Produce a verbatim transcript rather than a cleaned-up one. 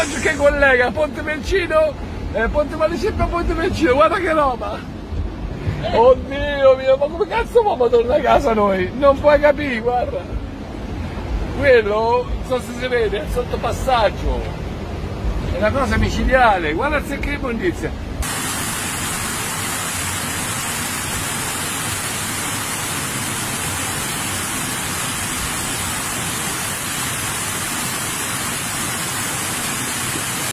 passaggio che collega Ponte Melcino, eh, Ponte Vallecippa e Ponte Melcino, guarda che roba! Oddio mio, ma come cazzo uomo torna a casa noi? Non puoi capire, guarda! Quello, non so se si vede, è il sottopassaggio, è una cosa micidiale, guarda se che immondizia!